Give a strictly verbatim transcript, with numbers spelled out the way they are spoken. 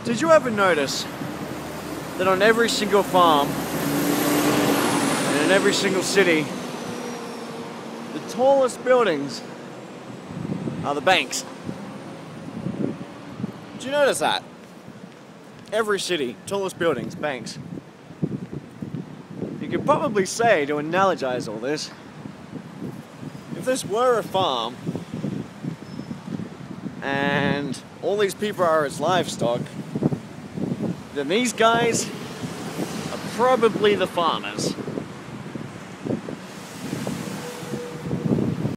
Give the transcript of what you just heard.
Did you ever notice that on every single farm and in every single city, the tallest buildings are the banks? Did you notice that? Every city, tallest buildings, banks. You could probably say, to analogize all this, if this were a farm and all these people are its livestock, then these guys are probably the farmers.